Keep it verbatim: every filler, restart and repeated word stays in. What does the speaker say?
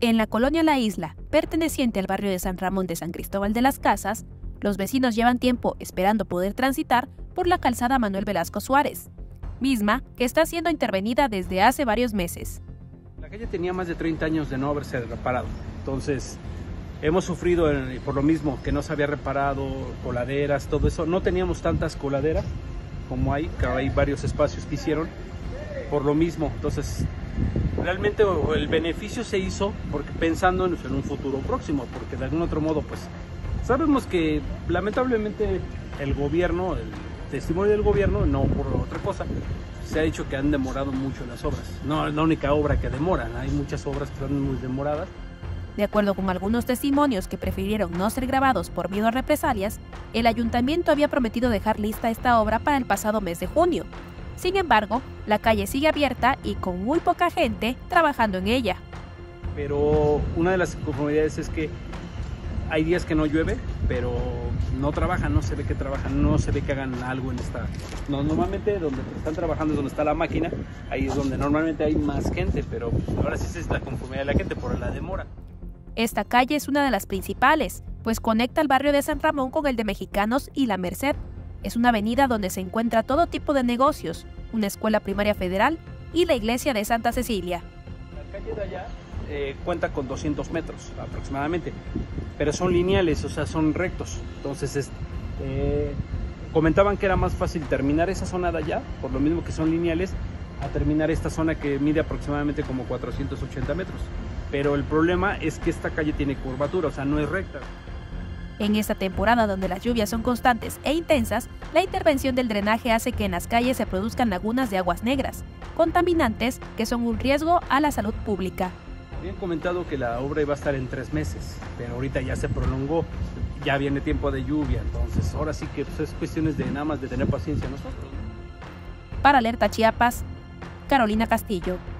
En la colonia La Isla, perteneciente al barrio de San Ramón de San Cristóbal de las Casas, los vecinos llevan tiempo esperando poder transitar por la calzada Manuel Velasco Suárez, misma que está siendo intervenida desde hace varios meses. La calle tenía más de treinta años de no haberse reparado, entonces hemos sufrido por lo mismo, que no se había reparado, coladeras, todo eso. No teníamos tantas coladeras como hay, que hay varios espacios que hicieron, por lo mismo. Entonces, realmente el beneficio se hizo porque pensando en un futuro próximo, porque de algún otro modo, pues, sabemos que lamentablemente el gobierno, el testimonio del gobierno, no por otra cosa, se ha dicho que han demorado mucho las obras. No es la única obra que demoran, hay muchas obras que son muy demoradas. De acuerdo con algunos testimonios que prefirieron no ser grabados por miedo a represalias, el ayuntamiento había prometido dejar lista esta obra para el pasado mes de junio. Sin embargo, la calle sigue abierta y con muy poca gente trabajando en ella. Pero una de las inconformidades es que hay días que no llueve, pero no trabajan, no se ve que trabajan, no se ve que hagan algo en esta... No, normalmente donde están trabajando es donde está la máquina, ahí es donde normalmente hay más gente, pero ahora sí es la conformidad de la gente por la demora. Esta calle es una de las principales, pues conecta el barrio de San Ramón con el de Mexicanos y La Merced. Es una avenida donde se encuentra todo tipo de negocios, una escuela primaria federal y la iglesia de Santa Cecilia. La calle de allá eh, cuenta con doscientos metros aproximadamente, pero son lineales, o sea, son rectos. Entonces, es, eh, comentaban que era más fácil terminar esa zona de allá, por lo mismo que son lineales, a terminar esta zona que mide aproximadamente como cuatrocientos ochenta metros. Pero el problema es que esta calle tiene curvatura, o sea, no es recta. En esta temporada donde las lluvias son constantes e intensas, la intervención del drenaje hace que en las calles se produzcan lagunas de aguas negras, contaminantes que son un riesgo a la salud pública. Habían comentado que la obra iba a estar en tres meses, pero ahorita ya se prolongó, ya viene tiempo de lluvia, entonces ahora sí que pues, es cuestiones de nada más de tener paciencia nosotros. Para Alerta Chiapas, Carolina Castillo.